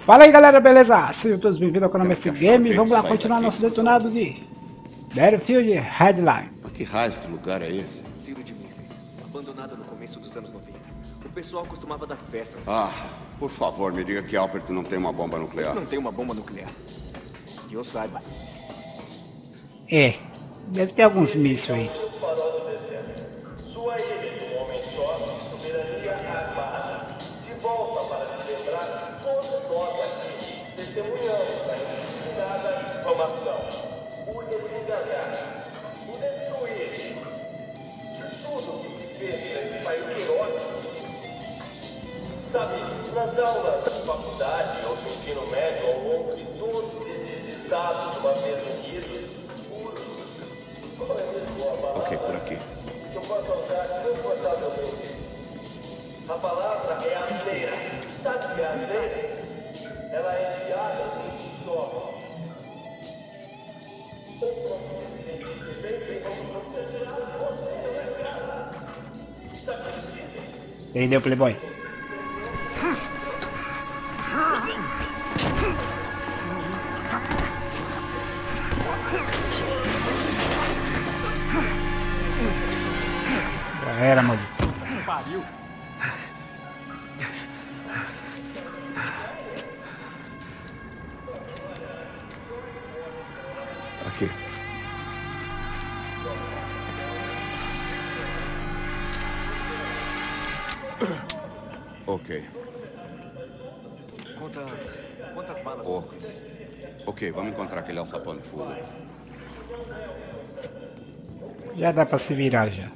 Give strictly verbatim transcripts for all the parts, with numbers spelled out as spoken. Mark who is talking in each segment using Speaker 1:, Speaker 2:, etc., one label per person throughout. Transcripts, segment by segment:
Speaker 1: Fala aí galera, beleza? Sejam todos bem-vindos ao canal Mestre Game. Vamos lá continuar nosso detonado de Battlefield Hardline.
Speaker 2: Mas que raio de lugar é esse?
Speaker 3: Silo de mísseis, abandonado no começo dos anos noventa. O pessoal costumava dar festas.
Speaker 2: Ah, por favor, me diga que Albert não tem uma bomba nuclear.
Speaker 3: Eles não tem uma bomba nuclear. Que eu saiba.
Speaker 1: É, deve ter alguns mísseis aí.
Speaker 4: Sua ilha de um homem só, soberania armada. De volta para se lembrar que todos nós aqui testemunhamos a indiscriminada difamação, o desenganar, o destruir. De tudo que se fez nesse país heróico. Sabe, nas aulas de faculdade ou do ensino médio, ao longo de todos esses estados, uma vez unidos, puros. Qual é mesmo a palavra?
Speaker 2: Ok, por aqui.
Speaker 4: Que eu posso usar confortavelmente. A palavra é asneira. Sabe o que é asneira? Ela é enviada no solo.
Speaker 1: Entendeu, Playboy? Já era, maldito.
Speaker 3: Pariu!
Speaker 2: Aqui. Ok.
Speaker 3: Quantas. Quantas balas?
Speaker 2: Porcos. Ok, vamos encontrar aquele alçapão de fuga.
Speaker 1: Já dá pra se virar já.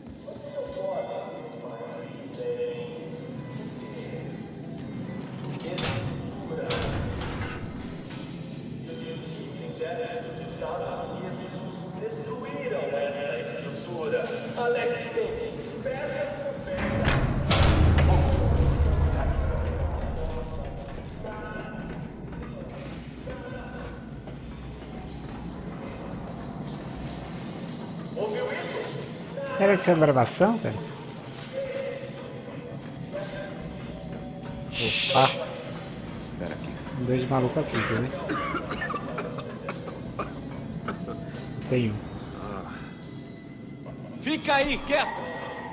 Speaker 4: Destruíram essa estrutura. Alex Kennedy, pedra por pedra. Ouviu isso?
Speaker 1: Será que isso é gravação, cara? Opa,
Speaker 2: Espera aqui.
Speaker 1: tem dois malucos aqui, quer ver? Tem um.
Speaker 3: Fica aí, quieto!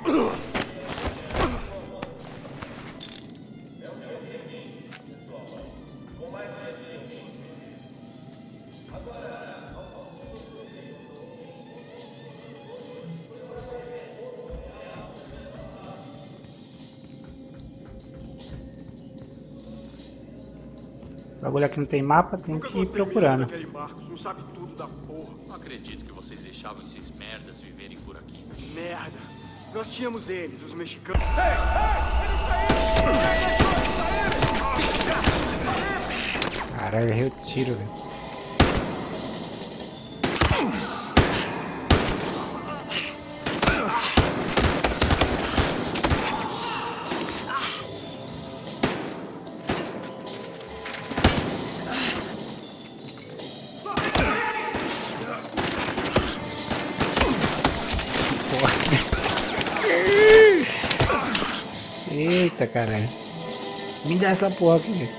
Speaker 1: O bagulho aqui não tem mapa, tem que ir procurando.
Speaker 5: Aquele Marcos não sabe tudo da porra.
Speaker 6: Não acredito que vocês deixavam esses merdas viverem por aqui.
Speaker 5: Merda. Nós tínhamos eles, os mexicanos.
Speaker 1: Caralho, eu errei o tiro, velho. Eita, caralho. Me dá essa porra aqui.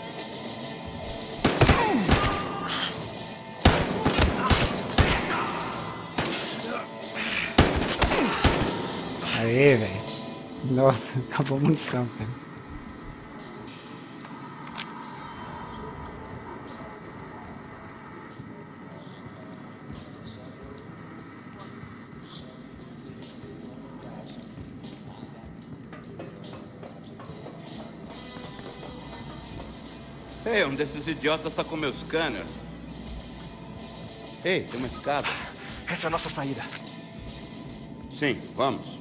Speaker 1: Aê, velho. Nossa, acabou a munição, cara.
Speaker 2: Ei, um desses idiotas tá com meu scanner. Ei, tem uma escada.
Speaker 3: Essa é a nossa saída.
Speaker 2: Sim, vamos.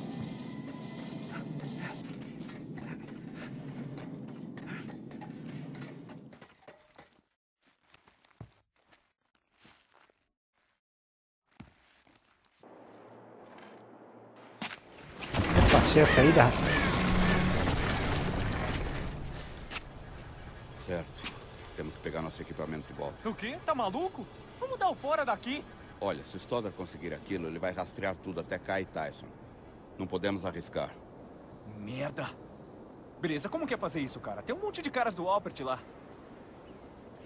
Speaker 1: Eu passei a saída, rapaz.
Speaker 2: Certo. Temos que pegar nosso equipamento de volta.
Speaker 6: O quê? Tá maluco? Vamos dar o fora daqui.
Speaker 2: Olha, se Stoddard conseguir aquilo, ele vai rastrear tudo até Kai e Tyson. Não podemos arriscar.
Speaker 3: Merda. Beleza, como que é fazer isso, cara? Tem um monte de caras do Albert lá.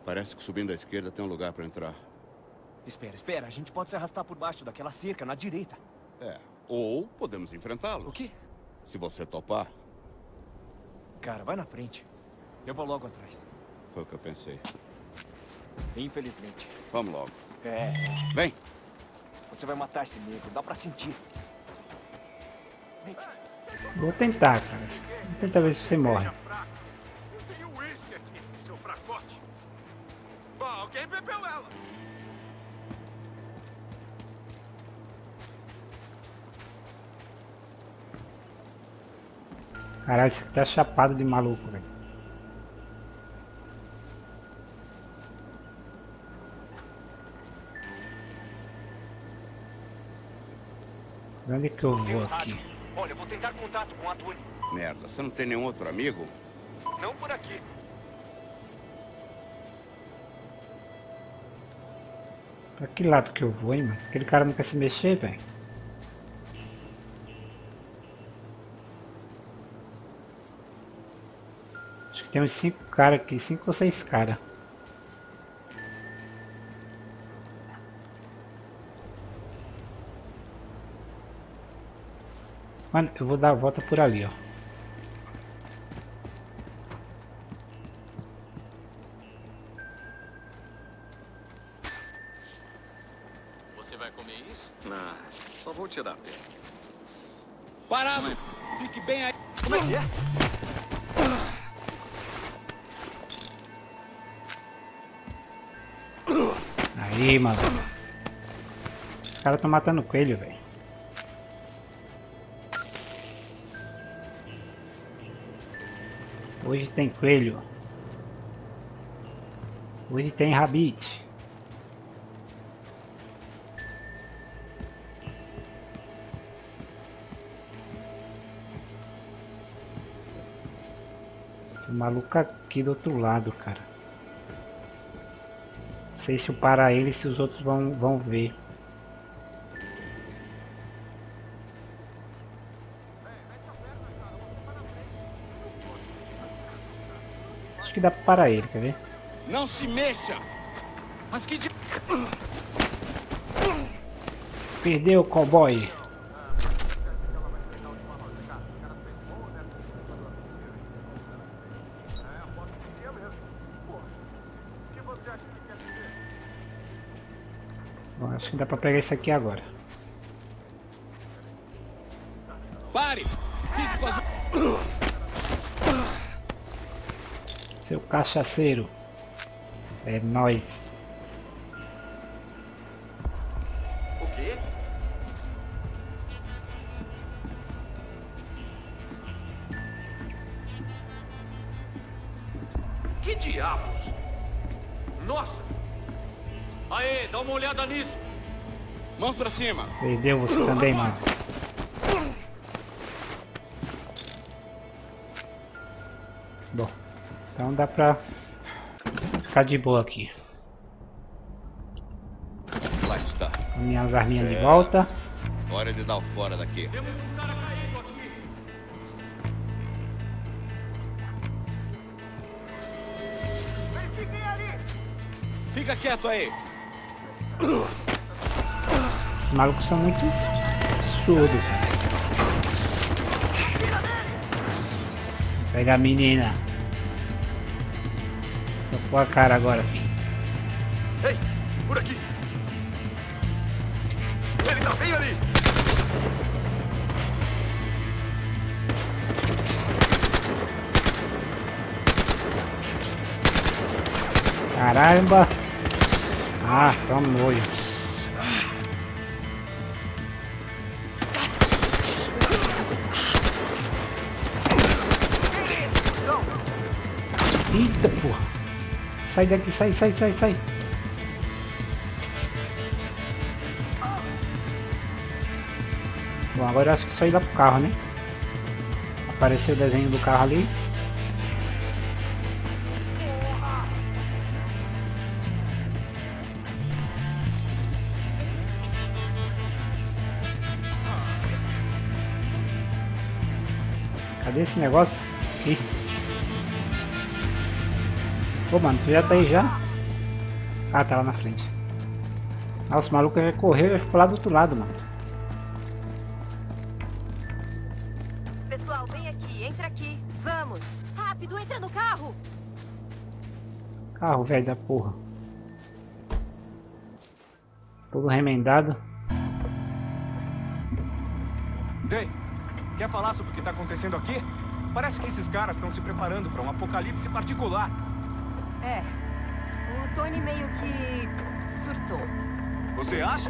Speaker 2: Parece que subindo à esquerda tem um lugar para entrar.
Speaker 3: Espera, espera. A gente pode se arrastar por baixo daquela cerca na direita.
Speaker 2: É. Ou podemos enfrentá-lo.
Speaker 3: O quê?
Speaker 2: Se você topar.
Speaker 3: Cara, vai na frente. Eu vou logo atrás.
Speaker 2: Foi o que eu pensei.
Speaker 3: Infelizmente.
Speaker 2: Vamos logo.
Speaker 3: É,
Speaker 2: Vem.
Speaker 3: você vai matar esse negro. Dá pra sentir. Vem.
Speaker 1: Vou tentar, cara. Vou tentar ver se você morre.
Speaker 5: Eu tenho uísque aqui, seu fracote. Bom, alguém bebeu ela.
Speaker 1: Caralho, isso aqui tá chapado de maluco, velho. Onde que eu vou aqui?
Speaker 5: Olha, eu vou tentar contato com a Tony.
Speaker 2: Merda, você não tem nenhum outro amigo?
Speaker 5: Não por aqui.
Speaker 1: Pra que lado que eu vou, hein, mano? Aquele cara não quer se mexer, velho. Acho que tem uns cinco caras aqui, cinco ou seis caras. Mano, eu vou dar a volta por ali, ó.
Speaker 6: Você vai comer isso?
Speaker 3: Ah, só vou tirar a pele.
Speaker 2: Parado! Fique bem aí!
Speaker 3: Como é que é?
Speaker 1: Aí, mano. Os caras estão matando coelho, velho. Hoje tem coelho. Hoje tem rabite. Tem um maluco aqui do outro lado, cara. Não sei se eu parar ele, se os outros vão, vão ver. Acho que dá pra parar ele, quer ver?
Speaker 2: Não se mexa!
Speaker 3: Mas que... di-
Speaker 1: Perdeu o cowboy. Bom, acho que dá pra pegar esse aqui agora.
Speaker 2: Pare! Fique com as...
Speaker 1: Seu cachaceiro. É nóis.
Speaker 3: O quê?
Speaker 6: Que diabos? Nossa! Aê, dá uma olhada nisso!
Speaker 2: Mãos pra cima!
Speaker 1: Perdeu você também, mano. Bom, então dá pra ficar de boa aqui.
Speaker 2: Lá está.
Speaker 1: Minhas arminhas de
Speaker 2: É.
Speaker 1: volta.
Speaker 2: Hora de dar o fora daqui.
Speaker 6: Temos um cara caído aqui!
Speaker 2: Fica quieto aí!
Speaker 1: Esses malucos são muito surdos. Pega a menina. Só pôr a cara agora, filho.
Speaker 5: Ei, por aqui. Ele tá bem ali.
Speaker 1: Caramba! Ah, toma no olho. Eita porra! Sai daqui, sai, sai, sai, sai! Bom, agora eu acho que só ir lá pro carro, né? Apareceu o desenho do carro ali. Cadê esse negócio? Ih. Ô, mano, tu já tá aí já? Ah, tá lá na frente. Nossa, o maluco já correu e ficou lá do outro lado, mano.
Speaker 7: Pessoal, vem aqui, entra aqui. Vamos. Rápido, entra no carro.
Speaker 1: Carro velho da porra. Todo remendado.
Speaker 8: Ei, quer falar sobre o que está acontecendo aqui? Parece que esses caras estão se preparando para um apocalipse particular.
Speaker 7: É. O Tony meio que surtou.
Speaker 8: Você acha?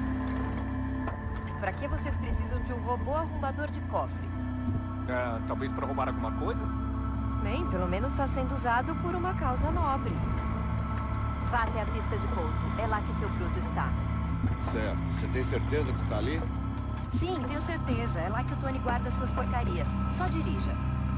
Speaker 7: Pra que vocês precisam de um robô arrombador de cofres?
Speaker 8: É, talvez para roubar alguma coisa?
Speaker 7: Bem, pelo menos está sendo usado por uma causa nobre. Vá até a pista de pouso. É lá que seu bruto está.
Speaker 2: Certo. Você tem certeza que está ali?
Speaker 7: Sim, tenho certeza. É lá que o Tony guarda suas porcarias. Só dirija.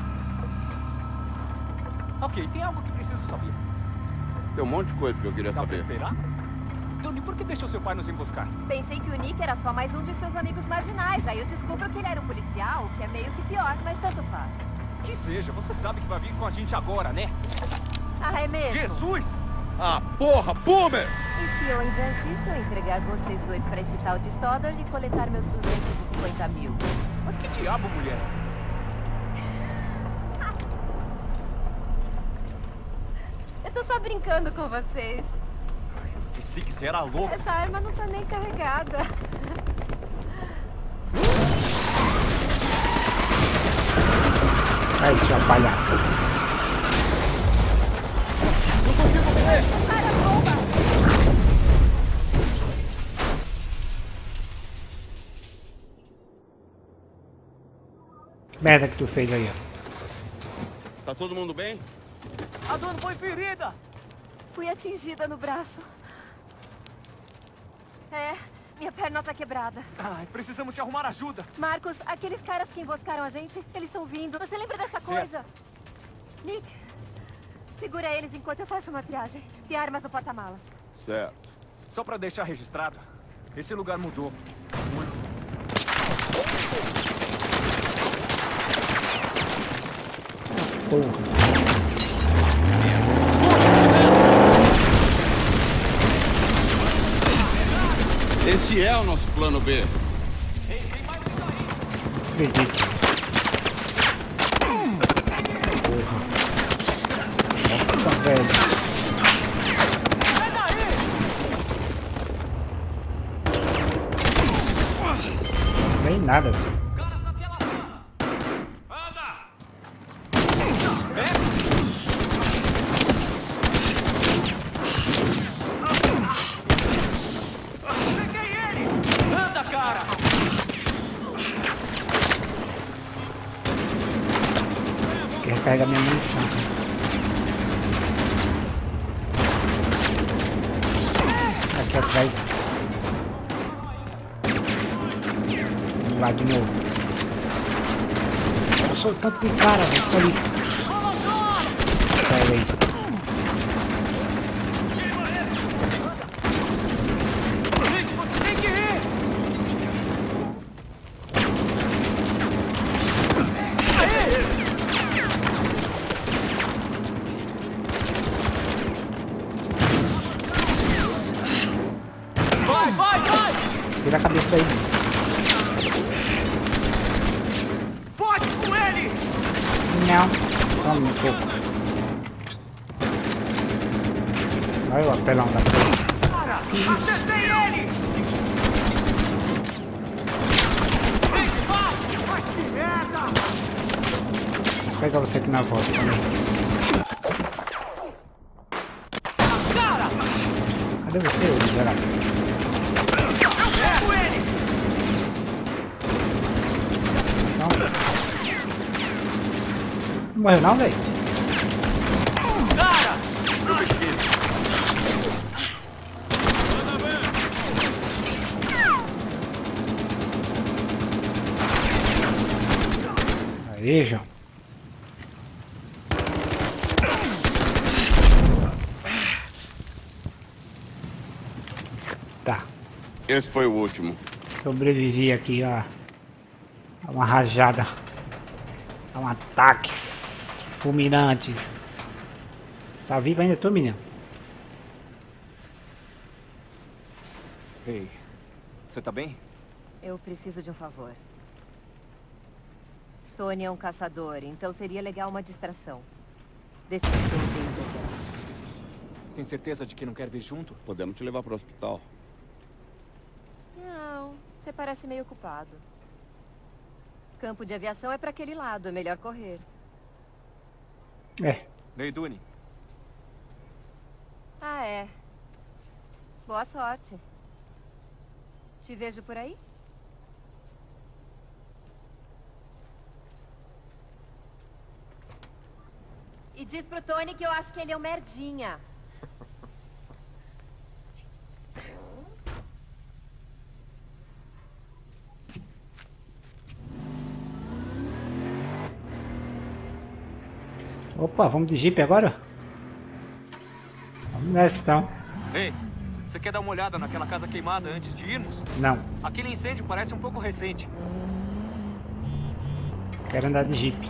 Speaker 8: Ok, tem algo que preciso saber.
Speaker 2: Tem um monte de coisa que eu queria
Speaker 8: Dá pra
Speaker 2: saber.
Speaker 8: esperar? Tony, por que deixou seu pai nos emboscar?
Speaker 7: Pensei que o Nick era só mais um de seus amigos marginais. Aí eu descubro que ele era um policial, o que é meio que pior, mas tanto faz.
Speaker 8: Que seja, você sabe que vai vir com a gente agora, né?
Speaker 7: Ah, é mesmo?
Speaker 8: Jesus!
Speaker 2: Ah, porra, Boomer!
Speaker 7: E se eu, ao invés disso, eu entregar vocês dois pra esse tal de Stoddard e coletar meus duzentos e cinquenta mil?
Speaker 8: Mas que diabo, mulher?
Speaker 7: Eu tô só brincando com vocês.
Speaker 8: Eu esqueci que você era louco.
Speaker 7: Essa arma não tá nem carregada.
Speaker 1: Ai, sua palhaça.
Speaker 8: Não consigo ver!
Speaker 7: Para, bomba!
Speaker 1: Que merda que tu fez aí, ó.
Speaker 2: Tá todo mundo bem?
Speaker 8: A dona foi ferida!
Speaker 7: Fui atingida no braço. É, minha perna tá quebrada.
Speaker 8: Ai, precisamos te arrumar ajuda.
Speaker 7: Marcos, aqueles caras que emboscaram a gente, eles estão vindo. Você lembra dessa coisa? Nick, segura eles enquanto eu faço uma triagem. Tem armas no porta-malas.
Speaker 2: Certo.
Speaker 8: Só pra deixar registrado, esse lugar mudou muito.
Speaker 1: Porra.
Speaker 2: Esse é o nosso plano B.
Speaker 1: Acredito. Porra. Nossa, velho. Nem nada, velho. Pega minha munição. Aqui atrás. Vamos lá de novo. Eu sou tanto de cara, velho. Tô ali. Pega aí. Tira a cabeça daí.
Speaker 8: Pode com ele!
Speaker 1: Não. Toma um pouco. Vai o apelão da porra.
Speaker 8: Cara, acertei ele! Vem, vai! Vai, que merda!
Speaker 1: Vou pegar você aqui na volta também.
Speaker 8: Cara!
Speaker 1: Cadê você, ô miserável? Não morreu não, velho?
Speaker 8: Cara!
Speaker 1: Aí, João. Tá.
Speaker 2: Esse foi o último.
Speaker 1: Sobrevivi aqui a, a uma rajada. A um ataque fulminantes. Tá vivo ainda, tô, menino?
Speaker 8: Ei, você tá bem?
Speaker 7: Eu preciso de um favor. Tony é um caçador, então seria legal uma distração. Desse que eu tenho deserto.
Speaker 8: Tem certeza de que não quer vir junto?
Speaker 2: Podemos te levar para o hospital.
Speaker 7: Não, você parece meio ocupado. Campo de aviação é para aquele lado, é melhor correr.
Speaker 1: É.
Speaker 8: Ei, Duni.
Speaker 7: Ah, é. Boa sorte. Te vejo por aí? E diz pro Tony que eu acho que ele é um merdinha.
Speaker 1: Opa, vamos de Jeep agora? Vamos nessa então.
Speaker 8: Ei, você quer dar uma olhada naquela casa queimada antes de irmos?
Speaker 1: Não,
Speaker 8: Aquele incêndio parece um pouco recente.
Speaker 1: quero andar de Jeep.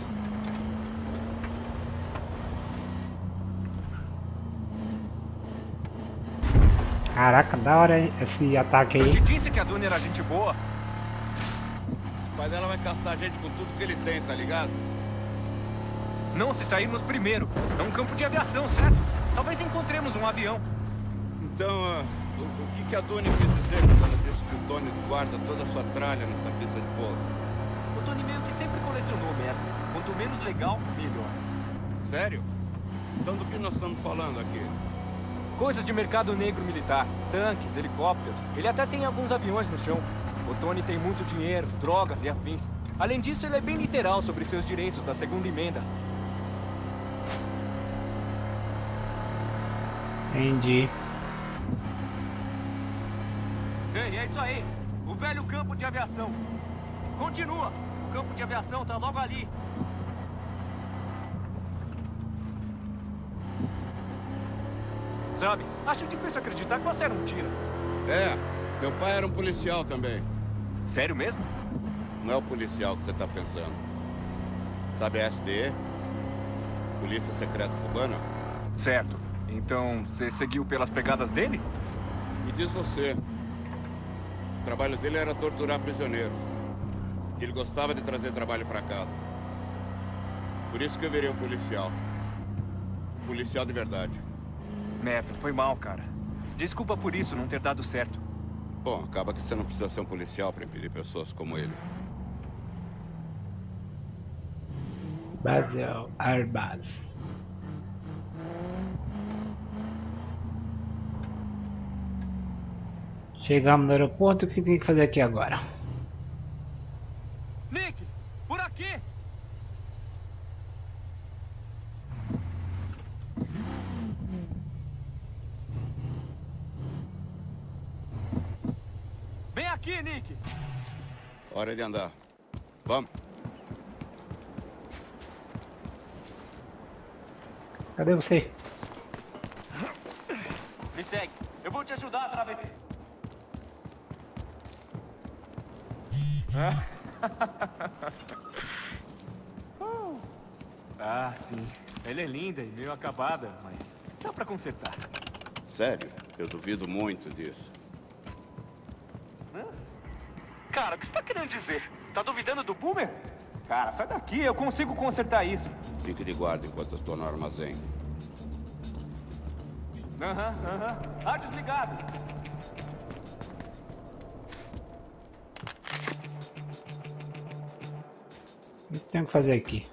Speaker 1: Caraca, da hora hein, esse ataque
Speaker 8: Eu
Speaker 1: aí.
Speaker 8: te disse que a Duni era gente boa.
Speaker 2: O pai dela vai caçar a gente com tudo que ele tem, tá ligado?
Speaker 8: Não se sairmos primeiro. É um campo de aviação, certo? Talvez encontremos um avião.
Speaker 2: Então, ah, o, o que, que a Duni quis dizer quando ela disse que o Tony guarda toda a sua tralha nessa pista de pouso?
Speaker 8: O Tony meio que sempre colecionou merda. Quanto menos legal, melhor.
Speaker 2: Sério? Então do que nós estamos falando aqui?
Speaker 8: Coisas de mercado negro militar. Tanques, helicópteros. Ele até tem alguns aviões no chão. O Tony tem muito dinheiro, drogas e afins. Além disso, ele é bem literal sobre seus direitos da segunda emenda.
Speaker 1: Entendi.
Speaker 8: Ei, é isso aí. O velho campo de aviação. Continua. O campo de aviação tá logo ali. Sabe, acho difícil acreditar que você era um tira.
Speaker 2: É, meu pai era um policial também.
Speaker 8: Sério mesmo?
Speaker 2: Não é o policial que você tá pensando. Sabe a S D E? Polícia Secreta Cubana?
Speaker 8: Certo. Então, você seguiu pelas pegadas dele?
Speaker 2: Me diz você. O trabalho dele era torturar prisioneiros. E ele gostava de trazer trabalho pra casa. Por isso que eu virei um policial. Um policial de verdade.
Speaker 8: Neto, foi mal, cara. Desculpa por isso não ter dado certo.
Speaker 2: Bom, acaba que você não precisa ser um policial pra impedir pessoas como ele.
Speaker 1: Basel Arbaz. Chegamos no aeroporto, o que tem que fazer aqui agora?
Speaker 8: Nick, por aqui! Vem aqui, Nick!
Speaker 2: Hora de andar. Vamos.
Speaker 1: Cadê você?
Speaker 8: Me segue. Eu vou te ajudar a atravessar. Ah, sim. Ela é linda e meio acabada, mas dá pra consertar.
Speaker 2: Sério? Eu duvido muito disso.
Speaker 8: Hã? Cara, o que você tá querendo dizer? Tá duvidando do Boomer? Cara, sai daqui, eu consigo consertar isso.
Speaker 2: Fique de guarda enquanto eu estou no armazém.
Speaker 8: Aham, aham. Ah, desligado.
Speaker 1: O que tem que fazer aqui?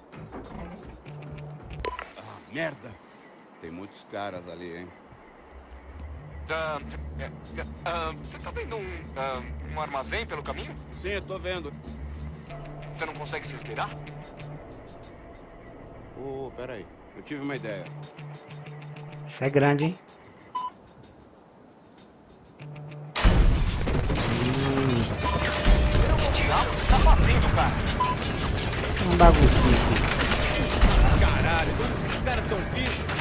Speaker 2: Ah, merda! Tem muitos caras ali, hein?
Speaker 8: Ah, é, é, ah, você tá vendo um, ah, um armazém pelo caminho?
Speaker 2: Sim, eu tô vendo.
Speaker 8: Você não consegue se esgueirar?
Speaker 2: Oh, peraí. Eu tive uma ideia.
Speaker 1: Isso é grande, hein?
Speaker 8: O que diabo você tá fazendo, cara?
Speaker 1: Um baguncinho aqui.
Speaker 2: Caralho, onde esses caras estão vivos?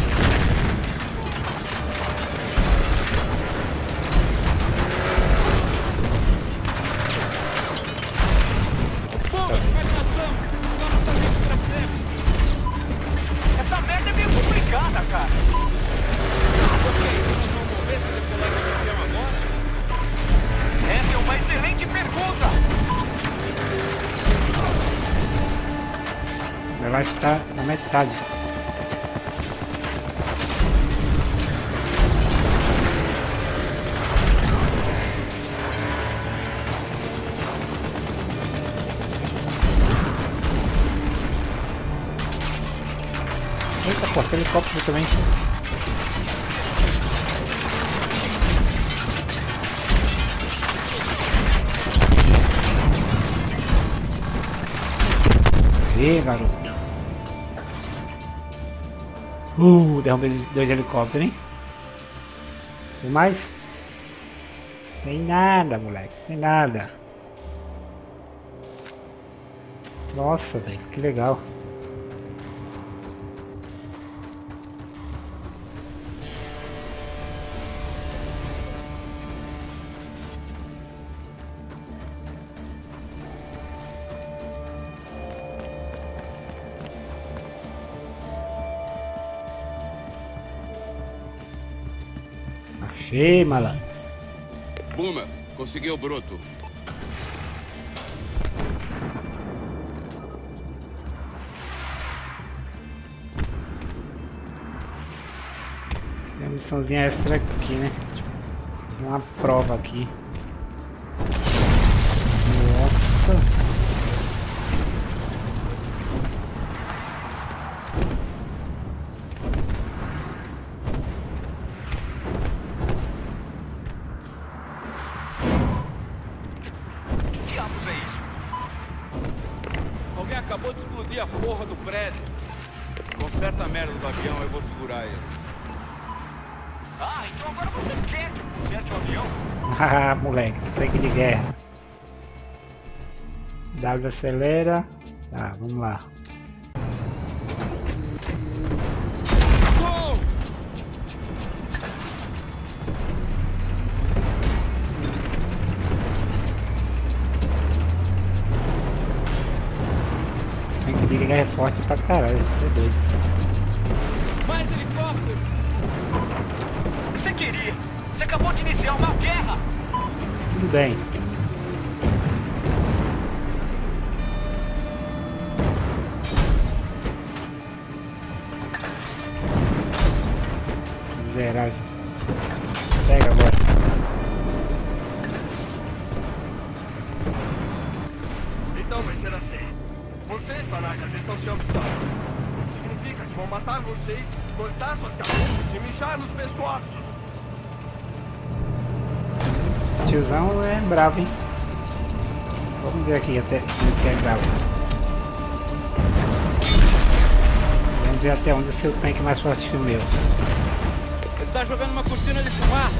Speaker 8: Essa merda é meio complicada, cara.
Speaker 1: Meu life tá na metade. Eita, pô, tem helicóptero também. E garoto. Uh, derrubei dois helicópteros, hein? Tem mais? Tem nada, moleque. Tem nada. Nossa, velho, que legal. Achei, malandro.
Speaker 2: Boomer, conseguiu o bruto.
Speaker 1: Tem uma missãozinha extra aqui, né? Tipo, uma prova aqui. Nossa.
Speaker 2: Alguém acabou de explodir a porra do prédio. Conserta a merda do avião, eu vou segurar ele.
Speaker 5: Ah, então agora você quer que eu conserte o avião?
Speaker 1: Ah, moleque, tanque de guerra. W acelera. Tá, vamos lá.
Speaker 2: Gol!
Speaker 1: Tanque de guerra é forte pra caralho, é doido.
Speaker 2: Mais helicóptero!
Speaker 5: Você queria? Você acabou de iniciar uma guerra!
Speaker 1: Tudo bem. Miserável. Pega agora.
Speaker 5: Então vai ser assim. Vocês, canalhas, estão se obstando. O que significa que vão matar vocês, cortar suas cabeças e mijar nos pescoços.
Speaker 1: Tiozão é bravo, hein? Vamos ver aqui até se é bravo. Vamos ver até onde o seu tanque é mais forte que o meu.
Speaker 2: Ele tá jogando uma cortina de fumaça.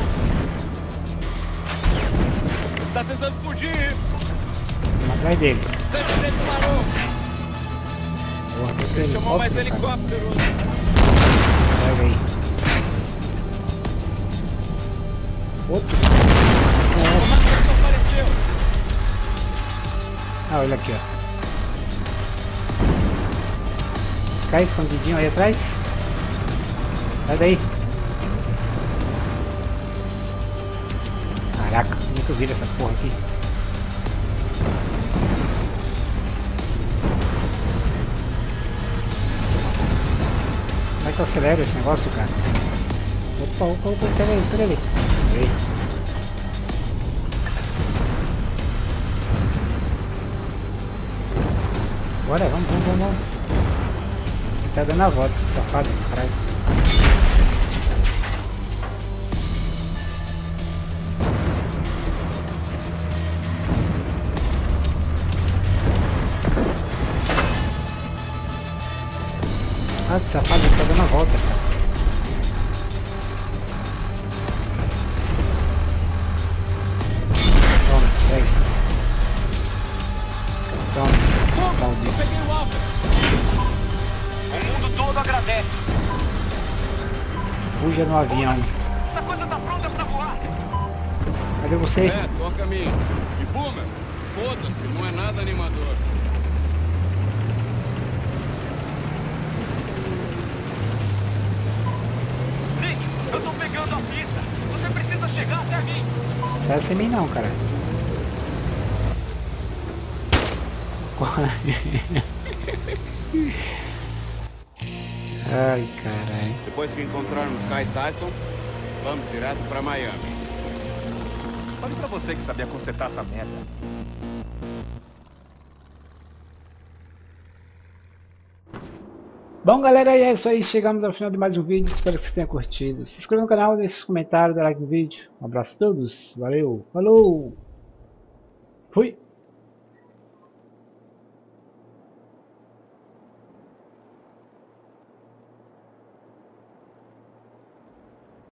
Speaker 2: Ele tá tentando fugir.
Speaker 1: Vamos atrás dele.
Speaker 2: Deixa ele parou.
Speaker 1: Porra, que
Speaker 2: Ele chamou mais
Speaker 1: helicóptero, cara.
Speaker 2: helicóptero.
Speaker 1: Pega aí. Outro.
Speaker 2: O Marcos apareceu.
Speaker 1: Ah, olha aqui, ó. Cai escondidinho aí atrás. Sai daí. Caraca, muito vira essa porra aqui. Como é que eu acelero esse negócio, cara? Opa, opa, opa, pega aí, pega ali. Aí. Bora, vamos, vamos, vamos, vamos. Ele tá dando a volta, safado, caralho. Ah, que safado, ele tá dando a volta, cara. Toma, pega. Toma, maldito.
Speaker 2: Eu peguei o alvo.
Speaker 5: O mundo todo agradece.
Speaker 1: Fuja no avião.
Speaker 5: Essa coisa tá pronta pra voar.
Speaker 1: Cadê você?
Speaker 2: É, tô a caminho. E Boomer, foda-se, não é nada animador.
Speaker 5: Nick, eu tô pegando a pista. Você precisa chegar até mim.
Speaker 1: Sai sem mim não, cara. Ai, caralho.
Speaker 2: Depois que encontrarmos Kai Tyson, vamos direto pra Miami.
Speaker 5: Falei pra você que sabia consertar essa merda.
Speaker 1: Bom, galera, e é isso aí. Chegamos ao final de mais um vídeo. Espero que vocês tenham curtido. Se inscreva no canal, deixe os comentários, dê like no vídeo. Um abraço a todos. Valeu. Falou. Fui.